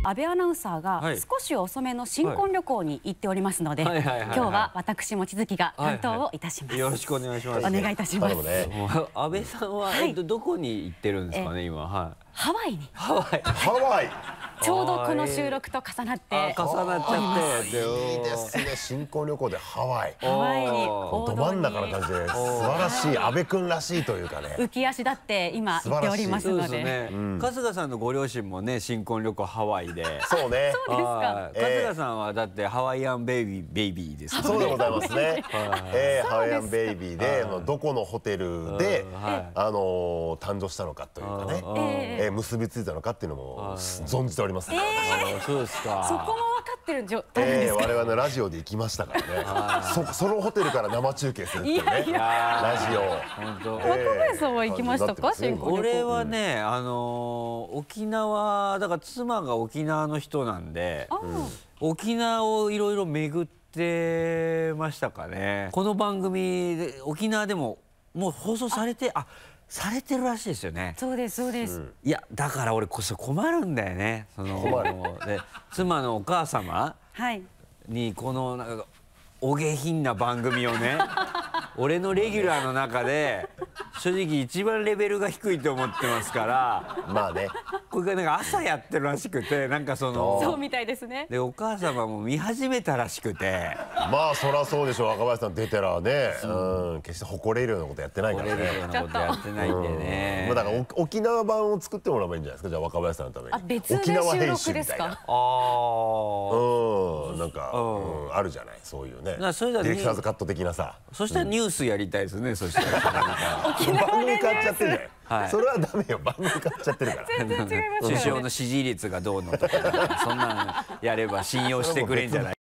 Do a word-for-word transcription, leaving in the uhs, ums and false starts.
安倍アナウンサーが少し遅めの新婚旅行に行っておりますので、今日は私望月が担当をいたします。 よろしくお願いします。 お願いいたします。 安倍さんはえっとどこに行ってるんですかね今。はい。 ハワイに。 ハワイ。 ハワイ。 ちょうどこの収録と重なって重なっちゃって、 いいですね。新婚旅行でハワイ。 ハワイにど真ん中な感じで素晴らしい安倍君らしいというかね。 浮き足立って今行っておりますので。 春日さんのご両親もね新婚旅行ハワイで。 そうね。 そうですか。 春日さんはだってハワイアンベイビーベイビーです。 そうでございますね。えハワイアンベイビーでどこのホテルであの誕生したのかというかね、え結びついたのかっていうのも存じております。 そうですか。 そこも分かってる状態ですか。 我々のラジオで行きましたからね。そそのホテルから生中継するっていうね。ラジオ。 本当。 若林さんは行きましたか新婚旅行。 俺はねあの沖縄だから妻が沖縄の人なんで沖縄をいろいろ巡ってましたかね。この番組で沖縄でももう放送されてあ。されてるらしいですよね。 そうですそうです。 いやだから俺こそ困るんだよね。そので妻のお母様にこのなんかお下品な番組をね俺のレギュラーの中で正直一番レベルが低いと思ってますから。 まあね。 これがなんか朝やってるらしくてなんかそのそうみたいですね。 でお母様も見始めたらしくて。 まあそりゃそうでしょう。若林さん出てらね、うん決して誇れるようなことやってないからね。 誇れるようなことやってないんでね。 まあだから沖縄版を作ってもらえばいいんじゃないですか。じゃあ若林さんのために。 あ別で収録ですか。 ああ。 うんなんかあるじゃないそういうね。ディレクターズカット的なさ。 そしたらニュースやりたいですね。そしたら番組変わっちゃってるじゃない。それはダメよ。番組変わっちゃってるから。 全然違いますよね。 首相の支持率がどうのとかそんなのやれば信用してくれんじゃない。